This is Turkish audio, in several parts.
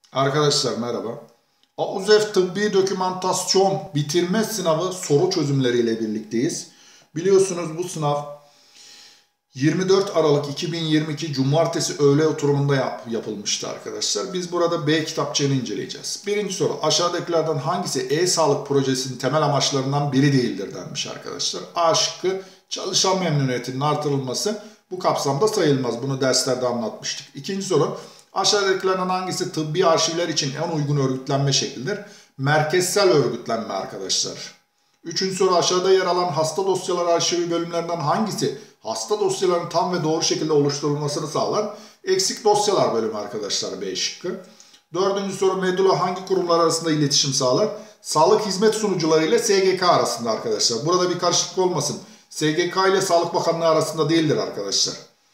Arkadaşlar merhaba. AUZEF Tıbbi Dokümantasyon bitirme sınavı soru çözümleriyle birlikteyiz. Biliyorsunuz bu sınav 24 Aralık 2022 Cumartesi öğle oturumunda yapılmıştı arkadaşlar. Biz burada B kitapçığını inceleyeceğiz. Birinci soru, aşağıdakilerden hangisi e-sağlık projesinin temel amaçlarından biri değildir denmiş arkadaşlar. A şıkkı, çalışan memnuniyetinin artırılması bu kapsamda sayılmaz. Bunu derslerde anlatmıştık. İkinci soru, aşağıdakilerden hangisi tıbbi arşivler için en uygun örgütlenme şeklidir? Merkezsel örgütlenme arkadaşlar. Üçüncü soru, aşağıda yer alan hasta dosyaları arşivi bölümlerinden hangisi hasta dosyalarının tam ve doğru şekilde oluşturulmasını sağlar? Eksik dosyalar bölümü arkadaşlar, B şıkkı. Dördüncü soru, Medula hangi kurumlar arasında iletişim sağlar? Sağlık hizmet sunucuları ile SGK arasında arkadaşlar. Burada bir karışıklık olmasın. SGK ile Sağlık Bakanlığı arasında değildir arkadaşlar.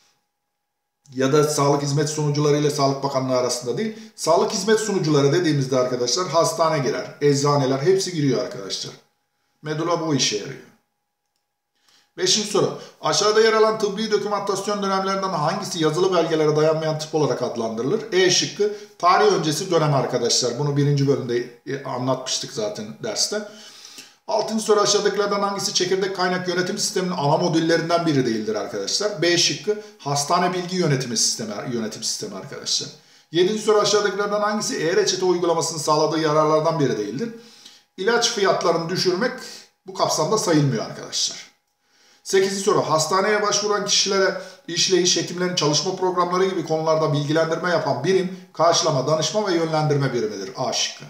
Ya da sağlık hizmet sunucuları ile Sağlık Bakanlığı arasında değil. Sağlık hizmet sunucuları dediğimizde arkadaşlar hastane girer, eczaneler hepsi giriyor arkadaşlar. Medula bu işe yarıyor. Beşinci soru. Aşağıda yer alan tıbbi dokümantasyon dönemlerinden hangisi yazılı belgelere dayanmayan tıp olarak adlandırılır? E şıkkı tarih öncesi dönem arkadaşlar. Bunu birinci bölümde anlatmıştık zaten derste. Altıncı soru, aşağıdakilerden hangisi çekirdek kaynak yönetim sisteminin ana modüllerinden biri değildir arkadaşlar? B şıkkı hastane bilgi yönetim sistemi arkadaşlar. Yedinci soru, aşağıdakilerden hangisi e-reçete uygulamasının sağladığı yararlardan biri değildir? İlaç fiyatlarını düşürmek bu kapsamda sayılmıyor arkadaşlar. 8. soru, hastaneye başvuran kişilere işleyiş, hekimlerin çalışma programları gibi konularda bilgilendirme yapan birim, karşılama, danışma ve yönlendirme birimidir. A şıkkı.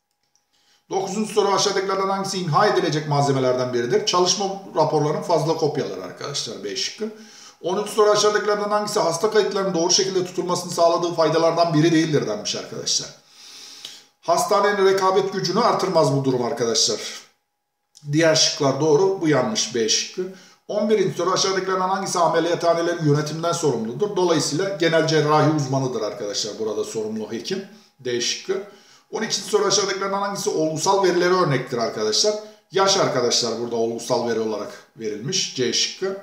9. soru, aşağıdakilerden hangisi imha edilecek malzemelerden biridir? Çalışma raporlarının fazla kopyaları arkadaşlar, B şıkkı. 10. soru, aşağıdakilerden hangisi hasta kayıtlarının doğru şekilde tutulmasını sağladığı faydalardan biri değildir denmiş arkadaşlar. Hastanenin rekabet gücünü artırmaz bu durum arkadaşlar. Diğer şıklar doğru, bu yanlış, B şıkkı. 11. soru, aşağıdakilerden hangisi ameliyathanelerin yönetiminden sorumludur? Dolayısıyla genel cerrahi uzmanıdır arkadaşlar burada sorumlu hekim, D şıkkı. 12. soru, aşağıdakilerden hangisi olgusal verilere örnektir arkadaşlar? Yaş arkadaşlar burada olgusal veri olarak verilmiş, C şıkkı.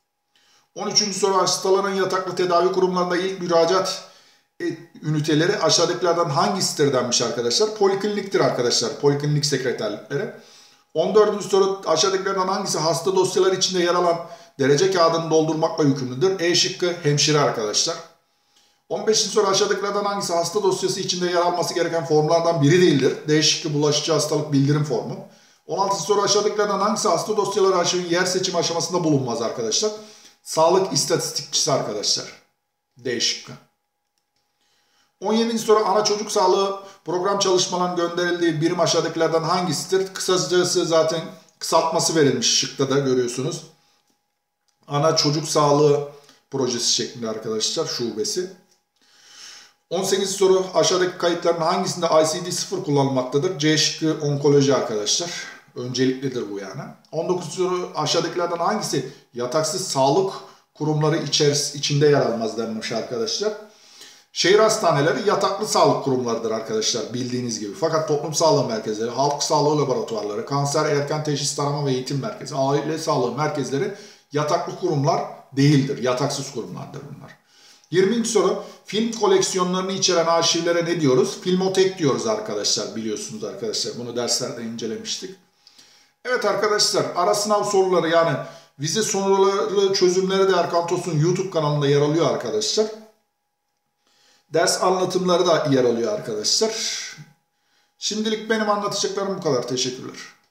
13. soru, hastaların yataklı tedavi kurumlarında ilk müracaat üniteleri aşağıdakilerden hangisidir denmiş arkadaşlar? Polikliniktir arkadaşlar, poliklinik sekreterlikleri. 14. soru, aşağıdakilerden hangisi hasta dosyaları içinde yer alan derece kağıdını doldurmakla yükümlüdür? E şıkkı hemşire arkadaşlar. 15. soru, aşağıdakilerden hangisi hasta dosyası içinde yer alması gereken formlardan biri değildir? D şıkkı bulaşıcı hastalık bildirim formu. 16. soru, aşağıdakilerden hangisi hasta dosyaları arşivin yer seçim aşamasında bulunmaz arkadaşlar? Sağlık istatistikçisi arkadaşlar. D şıkkı. 17. soru, ana çocuk sağlığı program çalışmalarının gönderildiği birim aşağıdakilerden hangisidir? Kısacası zaten kısaltması verilmiş şıkta da görüyorsunuz. Ana çocuk sağlığı projesi şeklinde arkadaşlar, şubesi. 18. soru, aşağıdaki kayıtların hangisinde ICD-0 kullanılmaktadır? C şıkkı onkoloji arkadaşlar. Önceliklidir bu yani. 19. soru, aşağıdakilerden hangisi yataksız sağlık kurumları içinde yer almaz denmiş arkadaşlar? Şehir hastaneleri yataklı sağlık kurumlarıdır arkadaşlar bildiğiniz gibi. Fakat toplum sağlığı merkezleri, halk sağlığı laboratuvarları, kanser erken teşhis tarama ve eğitim merkezi, aile sağlığı merkezleri yataklı kurumlar değildir. Yataksız kurumlardır bunlar. 20. soru, film koleksiyonlarını içeren arşivlere ne diyoruz? Filmotek diyoruz arkadaşlar, biliyorsunuz arkadaşlar. Bunu derslerde incelemiştik. Evet arkadaşlar, ara sınav soruları yani vize soruları çözümleri de Erkan Tos'un YouTube kanalında yer alıyor arkadaşlar. Ders anlatımları da yer alıyor arkadaşlar. Şimdilik benim anlatacaklarım bu kadar. Teşekkürler.